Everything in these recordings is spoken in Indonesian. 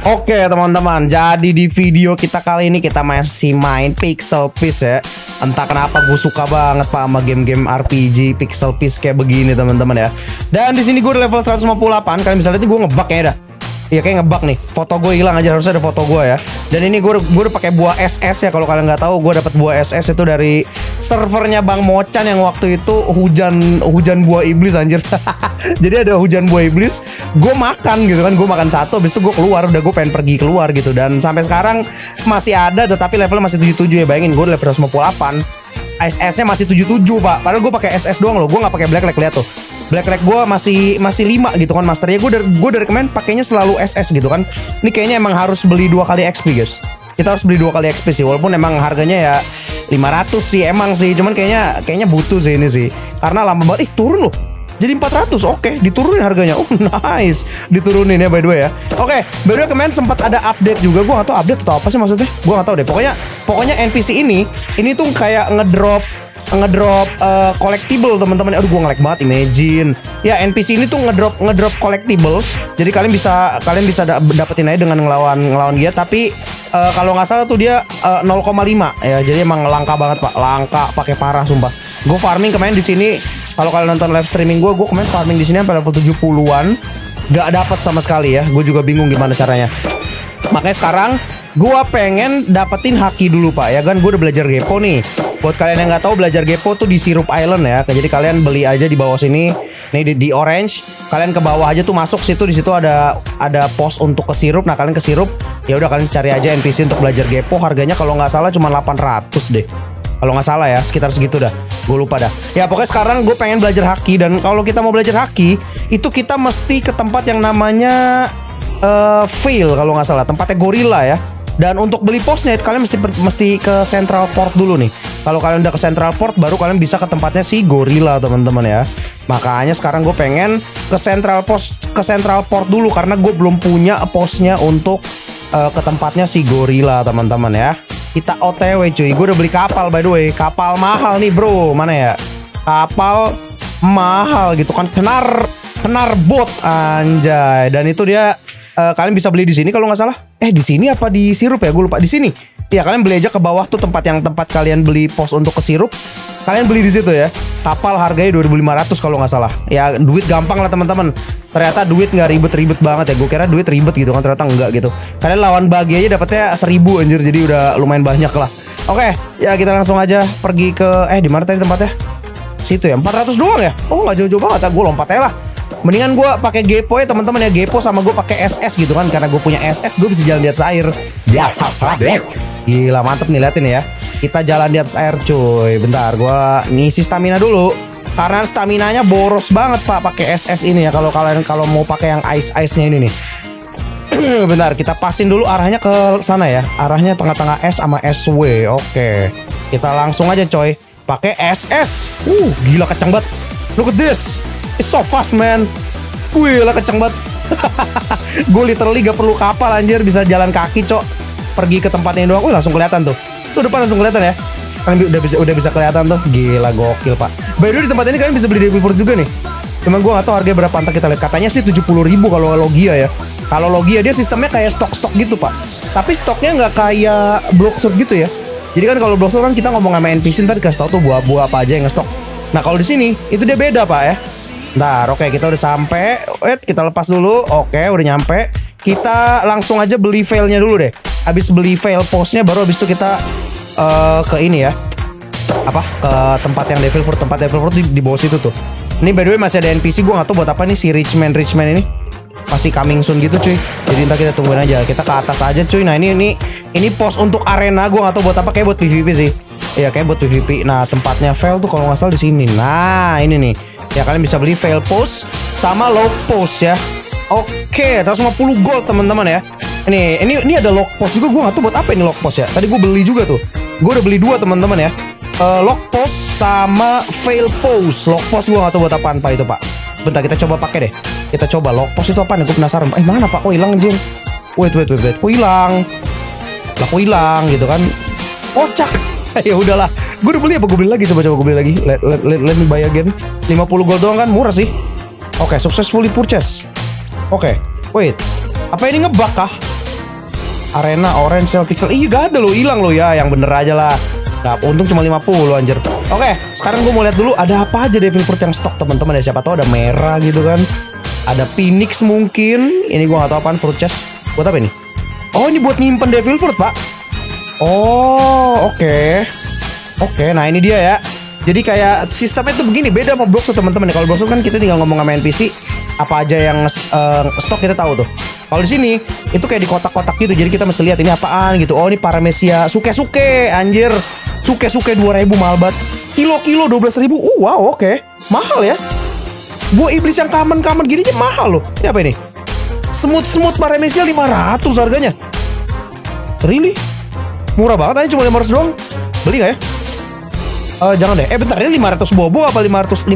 Oke teman-teman, jadi di video kita kali ini kita masih main Pixel Peace ya. Entah kenapa gue suka banget pak sama game-game RPG Pixel Peace kayak begini teman-teman ya. Dan di sini gue level 158, kalian bisa lihat gue ngebug ya dah. Iya kayak ngebug nih, foto gue hilang aja, harusnya ada foto gue ya. Dan ini gue udah pakai buah SS ya, kalau kalian nggak tahu gue dapat buah SS itu dari servernya Bang Mocan yang waktu itu hujan buah iblis anjir. Jadi ada hujan buah iblis, gue makan gitu kan, gue makan satu, habis itu gue keluar, udah gue pengen pergi keluar gitu. Dan sampai sekarang masih ada, tetapi levelnya masih 77 ya, bayangin gue level 158, SS-nya masih 77 pak. Padahal gue pakai SS doang loh, gue nggak pakai black leg, lihat tuh. Black leg gue masih 5 gitu kan masternya. Gue dari kemarin pakainya selalu SS gitu kan. Ini kayaknya emang harus beli 2 kali XP guys. Kita harus beli 2 kali XP sih, walaupun emang harganya ya 500 sih emang sih. Cuman kayaknya butuh sih ini sih, karena lama banget. Turun loh, jadi 400. Oke, diturunin harganya. Oh nice, diturunin ya by the way ya. Oke, by the way kemarin sempat ada update juga. Gue gak tahu update atau apa sih maksudnya, gue gak tahu deh. Pokoknya NPC ini tuh kayak ngedrop collectible teman-teman. Aduh gue nge-lag banget, imagine. Ya NPC ini tuh ngedrop collectible. Jadi kalian bisa dapetin aja dengan ngelawan dia. Tapi kalau nggak salah tuh dia 0,5 ya. Jadi emang langka banget pak, langka pakai parah sumpah. Gue farming kemarin di sini. Kalau kalian nonton live streaming gue kemarin farming di sini sampai level 70-an. Gak dapet sama sekali ya. Gue juga bingung gimana caranya. Makanya sekarang gue pengen dapetin haki dulu pak ya kan. Gue udah belajar Gepo nih. Buat kalian yang nggak tahu, belajar Gepo tuh di Syrup Island ya. Jadi kalian beli aja di bawah sini. Nih di orange, kalian ke bawah aja tuh masuk situ. Di situ ada pos untuk ke Syrup. Nah kalian ke Syrup, ya udah kalian cari aja NPC untuk belajar Gepo. Harganya kalau nggak salah cuma 800 deh. Kalau nggak salah ya, sekitar segitu dah. Gue lupa dah. Ya pokoknya sekarang gue pengen belajar haki. Dan kalau kita mau belajar haki, itu kita mesti ke tempat yang namanya Fail kalau nggak salah. Tempatnya gorila ya. Dan untuk beli posnya kalian mesti ke Central Port dulu nih. Kalau kalian udah ke Central Port, baru kalian bisa ke tempatnya si gorila teman-teman ya. Makanya sekarang gue pengen ke Central Port dulu, karena gue belum punya posnya untuk ke tempatnya si gorila teman-teman ya. Kita OTW cuy. Gue udah beli kapal by the way. Kapal mahal nih bro. Mana ya? Kapal mahal gitu kan. Kenar bot anjay. Dan itu dia kalian bisa beli di sini kalau nggak salah. Di sini apa di Syrup ya? Gue lupa. Di sini. Ya kalian beli aja ke bawah tuh tempat kalian beli pos untuk ke Syrup. Kalian beli di situ ya. Kapal harganya 2.500 kalau nggak salah. Ya duit gampang lah teman-teman. Ternyata duit nggak ribet-ribet banget ya. Gue kira duit ribet gitu kan, ternyata enggak gitu. Kalian lawan bagi aja dapetnya 1000 anjir. Jadi udah lumayan banyak lah. Oke, ya kita langsung aja pergi ke di mana tadi tempatnya? Situ ya. 400 doang ya. Oh nggak jauh-jauh banget. Gue lompat aja lah. Mendingan gue pakai Gepo ya teman-teman ya. Gepo sama gue pakai SS gitu kan, karena gue punya SS gue bisa jalan di atas air. Ya, gila mantep nih, liatin ya. Kita jalan di atas air cuy. Bentar, gue ngisi stamina dulu. Karena staminanya boros banget pak pakai SS ini ya. Kalau kalian mau pakai yang ice-nya ini nih. Bentar, kita pasin dulu arahnya ke sana ya. Arahnya tengah-tengah S sama SW. Oke. Kita langsung aja coy. Pakai SS. Gila kenceng banget. Look at this. It's so fast man. Wih lah kenceng banget. Gue literally gak perlu kapal anjir. Bisa jalan kaki cok. Pergi ke tempatnya doang. Wih langsung kelihatan tuh. Tuh depan langsung kelihatan ya. Kan udah bisa kelihatan tuh. Gila gokil pak. By the way di tempat ini kalian bisa beli Devil Fruit juga nih. Cuman gue gak tau harganya berapa, ntar kita lihat. Katanya sih 70.000 kalau Logia ya. Kalau Logia dia sistemnya kayak stok-stok gitu pak. Tapi stoknya gak kayak Bloxurt gitu ya. Jadi kan kalau Bloxurt kan kita ngomong sama NPC ntar dikasih tau tuh buah-buah apa aja yang ngestok. Nah kalau di sini itu dia beda pak ya. Ntar oke kita udah sampai. Kita lepas dulu. Oke udah nyampe. Kita langsung aja beli failnya dulu deh. Habis beli fail postnya baru habis itu kita ke ini ya. Ke tempat yang Devil Fruit. Tempat Devil Fruit di bawah situ tuh. Ini by the way masih ada NPC. Gue gak tahu buat apa nih si Richman ini. Masih coming soon gitu cuy. Jadi ntar kita tungguin aja. Kita ke atas aja cuy. Nah ini pos untuk arena. Gue gak tahu buat apa. Kayak buat PvP sih. Iya kayak buat PvP. Nah tempatnya fail tuh kalau nggak salah di sini. Nah ini nih. Ya kalian bisa beli fail post sama lock post ya. Oke 150 gold teman-teman ya. Ini ada lock post juga. Gue gak tahu buat apa ini lock post ya. Tadi gue beli juga tuh. Gue udah beli 2 teman-teman ya. Lock post sama fail post. Lock post gue gak tahu buat apaan pak itu pak. Bentar kita coba pakai deh. Kita coba lock post itu apaan ya. Gue penasaran. Mana pak kok hilang anjing. Wait. Kok hilang. Lah kok hilang gitu kan. Kocak. Ya udahlah. Gue udah beli apa gue beli lagi. Coba gue beli lagi. Let me buy again. 50 gold doang kan, murah sih. Oke, successfully purchase. Oke, wait. Apa ini ngebug kah? Arena orange cell pixel. Iya gak ada loh, hilang loh ya. Yang bener aja lah. Nah, untung cuma 50 anjir. Oke, sekarang gue mau lihat dulu ada apa aja Devil Fruit yang stok teman-teman ya. Siapa tahu ada merah gitu kan. Ada Phoenix mungkin. Ini gue gak tahu apaan, fruit chest. Buat apa ini? Oh, ini buat nyimpen Devil Fruit, Pak. Oh, oke. Oke, nah ini dia ya. Jadi kayak sistemnya tuh begini, beda sama Bloxroot teman-teman ya. Kalau Bloxroot kan kita tinggal ngomong sama NPC apa aja yang stok kita tahu tuh. Kalau di sini itu kayak di kotak-kotak gitu. Jadi kita mesti lihat ini apaan gitu. Oh, ini Paramecia suke-suke anjir. Suke-suke 2000 mahal banget. Kilo-kilo 12.000. Wow, oke. Mahal ya. Buah iblis yang common-common gini aja mahal loh. Ini apa ini? Semut-semut Paramecia 500 harganya. Really? Murah banget aja, cuma 500 doang. Beli gak ya? Jangan deh. Bentar, ini 500 bobo apa 500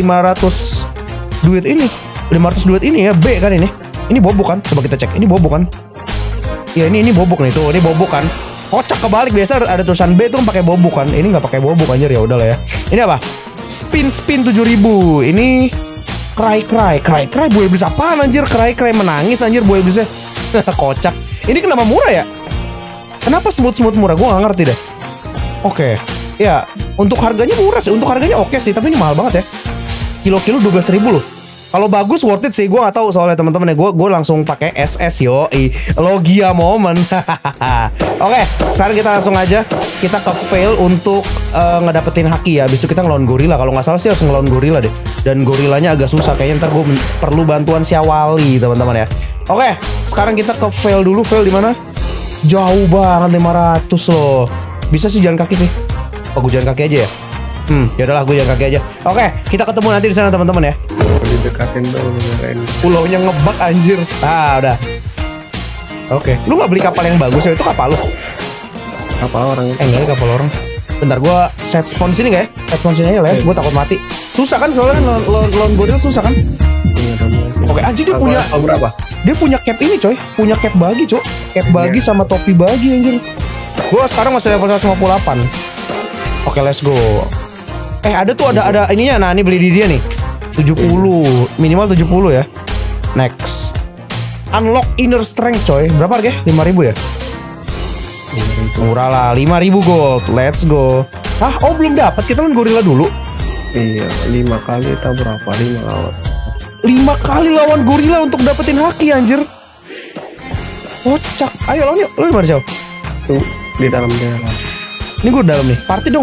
duit ini? 500 duit ini ya, B kan ini. Ini bobo kan? Coba kita cek. Ini bobo kan? Ya ini bobok nih tuh. Ini bobok kan? Kocak kebalik, biasa ada tulisan B tuh pakai bobok kan. Ini nggak pakai bobok anjir, ya udahlah ya. Ini apa? Spin 7000. Ini cry buah iblis apaan anjir? Cry menangis anjir buah iblisnya. Kocak. Ini kenapa murah ya? Kenapa semut-semut murah? Gue nggak ngerti deh. Oke. Ya, untuk harganya murah sih. Untuk harganya oke sih, tapi ini mahal banget ya. Kilo-kilo 12.000 loh. Kalau bagus worth it sih, gue nggak tahu soalnya teman-teman ya. Gue langsung pakai SS Logia moment. Oke, sekarang kita langsung aja kita ke fail untuk ngedapetin haki ya. Habis itu kita ngelawan gorila. Kalau nggak salah sih harus ngelawan gorila deh. Dan gorilanya agak susah. Kayaknya ntar gue perlu bantuan Syawali teman-teman ya. Oke, sekarang kita ke fail dulu. Fail di mana? Jauh banget 500 loh. Bisa sih jalan kaki sih. Oh, gue jalan kaki aja ya. Ya udahlah, gue jalan kaki aja. Oke, kita ketemu nanti di sana teman-teman ya. Didekatin dong beneran. Pulaunya ngebak anjir. Ah, udah. Oke, lu nggak beli kapal yang bagus ya? Itu kapal lu? Kapal orang. Enggak, kapal orang. Bentar, gue set spawn sini nggak ya? Set spawn sini aja lah ya. Gue takut mati. Susah kan soalnya lawan goril susah kan? Oke, anjir dia punya berapa? Dia punya cap ini coy. Punya cap bagi coy. Cap bagi sama topi bagi anjir. Gue sekarang masih level 158. Oke, let's go. Ada tuh ada ininya. Nah, ini beli di dia nih. 70, minimal 70 ya. Next. Unlock inner strength coy. Berapa harganya? 5.000 ya? Murah lah, 5.000 gold. Let's go. Oh belum dapat. Kita lawan gorila dulu. Iya, 5 kali atau berapa? 5 lawan. 5 kali lawan gorila untuk dapetin haki anjir. Kocak. Ayo lawan yuk. Lu di mana jauh? Tuh, di dalam daerah. Ini gue dalam nih. Party dong.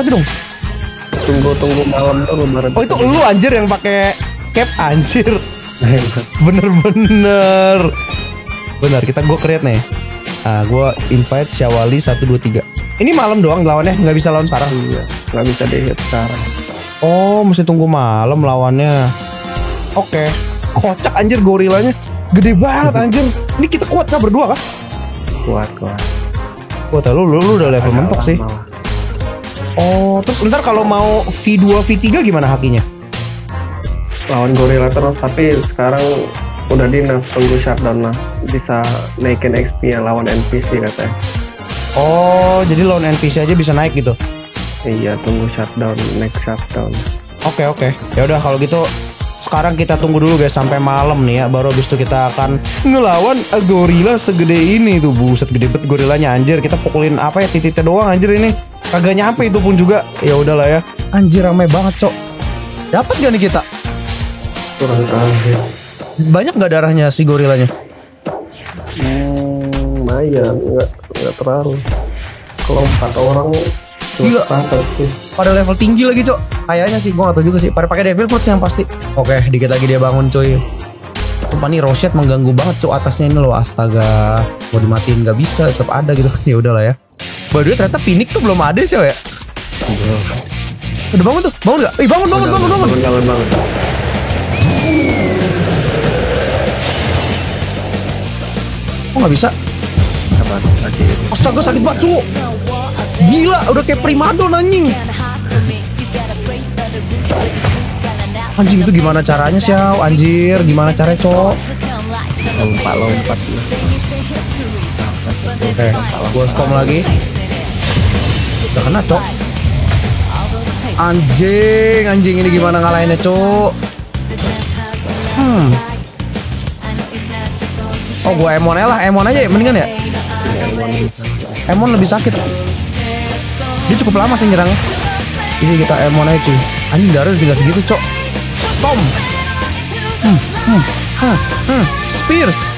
Tunggu malam tuh lebaran. Oh, itu lu anjir yang pakai cap anjir. Bener. Benar, gue create nih. Gue invite Syawali 1 2 3. Ini malam doang lawannya, nggak bisa lawan sekarang. Iya, nggak bisa deh sekarang. Oh, mesti tunggu malam lawannya. Oke. Kocak anjir gorilanya. Gede banget anjir. Ini kita kuat nggak berdua kah? Kuat. Wah, lu udah level mentok sih. Oh, terus ntar kalau mau V2 V3 gimana hakinya? Lawan gorila terus, tapi sekarang udah di nerf, tunggu shutdown lah. Bisa naikin XP-nya lawan NPC katanya. Oh, jadi lawan NPC aja bisa naik gitu? Iya, tunggu shutdown, next shutdown. Oke. Ya udah kalau gitu sekarang kita tunggu dulu guys sampai malam nih ya, baru habis itu kita akan ngelawan gorila segede ini tuh. Buset, gede banget gorilanya anjir. Kita pukulin apa ya, titiknya doang anjir ini. Kagak nyampe itu pun juga. Ya udahlah ya. Anjir ramai banget, Cok. Dapat gak nih kita? Kurang tahu. Banyak gak darahnya si gorilanya? Lumayan, nggak terlalu. Kalau 4 orang gila. Pada level tinggi lagi, Cok. Kayaknya sih, gua gak tahu juga sih. Pada pakai Devil Fruit yang pasti. Oke, dikit lagi dia bangun, coy. Sumpah nih Rosette mengganggu banget, Cok. Atasnya ini loh, astaga. Mau dimatiin gak bisa, tetap ada gitu. Ya udahlah ya. By the way, ternyata Phoenix tuh belum ada sih ya. Udah bangun tuh, bangun gak? Bangun. Kok gak bisa? Astaga, sakit banget cu. Gila, udah kayak primadon anjing. Anjing itu gimana caranya Xiao? Anjir, gimana caranya Cok? Lompat. Oke, gua skom lagi. Udah kena Cok. Anjing ini gimana ngalahinnya Cok? Oh gue Emon aja lah, Emon aja ya mendingan ya. Emon lebih sakit. Dia cukup lama sih nyerangnya. Ini kita Emon aja cuy. Anjing darah tinggal segitu cok. Storm. Spears.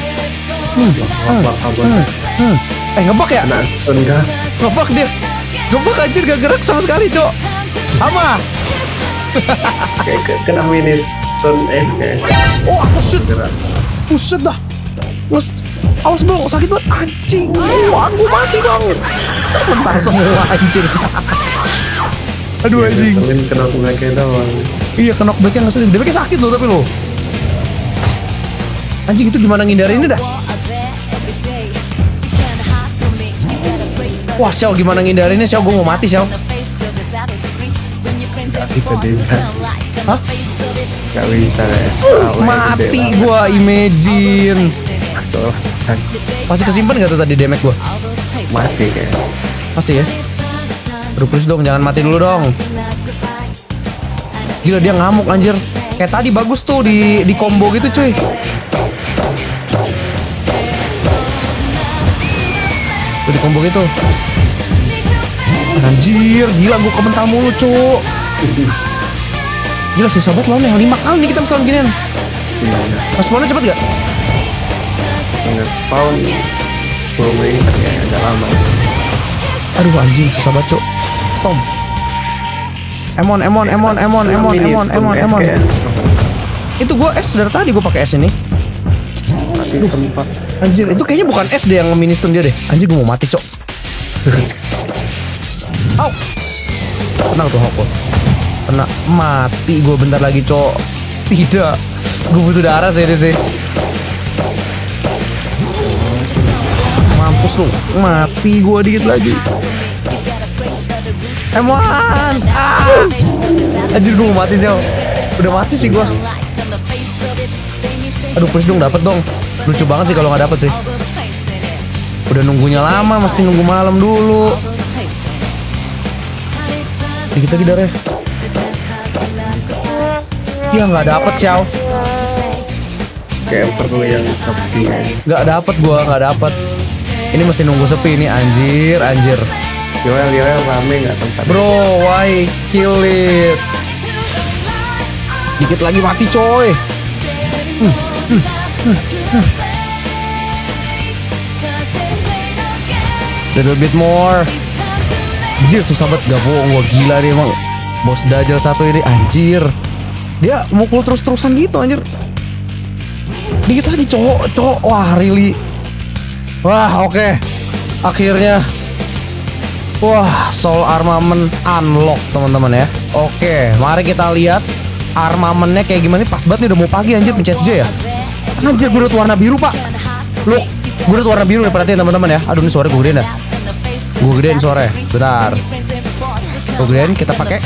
Ngebak ya? Enggak. Ngebak dia. Ngebak anjir gak gerak sama sekali cok. Apa? Kayak kena mini stun kayak. Oh buset. Buset dah. Awas bang, sakit banget anjing. Aku mati bang. Mental semua anjir. Aduh anjing. Kena knockback doang. Iya kena knockbacknya nggak sering. Dia sakit loh tapi lo. Anjing itu gimana ngindarinnya dah? Wah Xiao gimana ngindarinnya Xiao, gue mau mati Xiao. Hah? Gak bisa ya. Mati gue imagine. Masih kesimpan gak tuh tadi damage gue? Masih kayak. Masih ya? Aduh please dong jangan mati dulu dong. Gila dia ngamuk anjir. Kayak tadi bagus tuh di combo gitu cuy. Tuh di combo gitu. Anjir gila gue kemental mulu cuk. Gila susah banget lawannya. 5 kali nih kita mesti lawan ginian. Mas spawnnya cepet gak? Spawn 10 menit ya agak lama. Aduh anjing susah banget cuk. Storm. Emon. Itu gue S dari tadi gue pakai S ini. Aduh, anjir itu kayaknya bukan S deh yang mini stun dia deh. Anjir gue mau mati cok. Au. Tenang tuh Hoko. Kena mati gue bentar lagi cok. Tidak. Gue butuh darah sih ini sih. Mampus lu. Mati gue dikit lagi. Emon. Anjir gue mau mati sih. Udah mati sih gue. Aduh please dong dapet dong. Lucu banget sih kalau nggak dapet sih. Udah nunggunya lama, mesti nunggu malam dulu. Dikit lagi darah. Ya nggak dapet Xiao. Kayak perlu yang sepi. Nggak dapet gua, nggak dapet. Ini masih nunggu sepi nih anjir. Yoel rame nggak tempat. Bro, why kill it? Dikit lagi mati coy. Little bit more. Anjir susah banget gak bohong gua gila nih emang. Bos Dajjal satu ini anjir. Dia mukul terus-terusan gitu anjir. Dikit lagi cowok. Wah really. Wah oke. Akhirnya. Wah soul armament unlock teman-teman ya. Oke mari kita lihat armamentnya kayak gimana. Pas banget nih udah mau pagi anjir pencet J ya. Anjir gue udah warna biru pak. Look gue udah warna biru nih perhatiin teman-teman ya. Aduh ini suara gue gedein dah. Gue gedein suara. Bentar. Gue gedein kita pakai.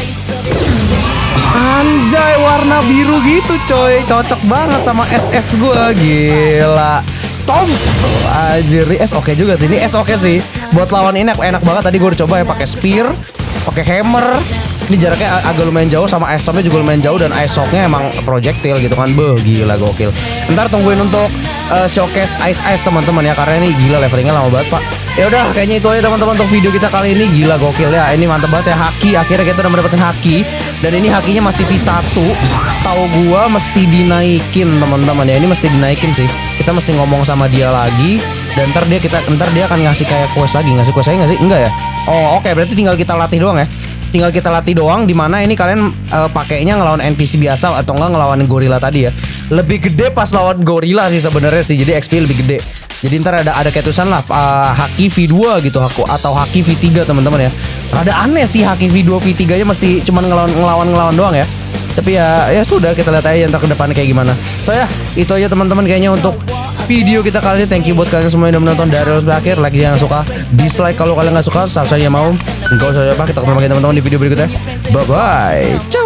Anjay warna biru gitu coy. Cocok banget sama SS gue. Gila. Storm. Anjir ini S oke juga sih. Ini S oke sih. Buat lawan ini enak banget. Tadi gue udah coba ya pakai spear, pakai hammer. Ini jaraknya agak lumayan jauh sama ice stormnya juga lumayan jauh dan ice shocknya emang projectile gitu kan. Beuh gila gokil. Ntar tungguin untuk showcase ice teman-teman ya karena ini gila levelingnya lama banget pak. Ya udah kayaknya itu aja teman-teman untuk video kita kali ini. Gila gokil ya. Ini mantep banget ya haki. Akhirnya kita udah mendapatkan haki. Dan ini hakinya masih V1. Setahu gua mesti dinaikin teman-teman ya. Ini mesti dinaikin sih. Kita mesti ngomong sama dia lagi. Dan ntar dia akan ngasih kayak quest lagi. Ngasih quest lagi nggak sih? Enggak ya? Oh oke, berarti tinggal kita latih doang ya. Tinggal kita latih doang. Dimana ini kalian pakainya ngelawan NPC biasa atau enggak ngelawan gorila tadi ya. Lebih gede pas lawan gorila sih sebenarnya sih. Jadi XP lebih gede. Jadi ntar ada ketusan lah haki V2 gitu atau haki V3 teman-teman ya. Rada aneh sih haki V2 V3 nya mesti cuman ngelawan doang ya. Tapi ya sudah kita lihat aja ntar ke depannya kayak gimana. So ya itu aja teman-teman kayaknya untuk video kita kali ini. Thank you buat kalian semua yang udah menonton dari awal sampai akhir. Like jangan suka, dislike kalau kalian nggak suka, subscribe yang mau. Enggak usah apa, kita ketemu lagi teman-teman di video berikutnya. Bye bye. Ciao.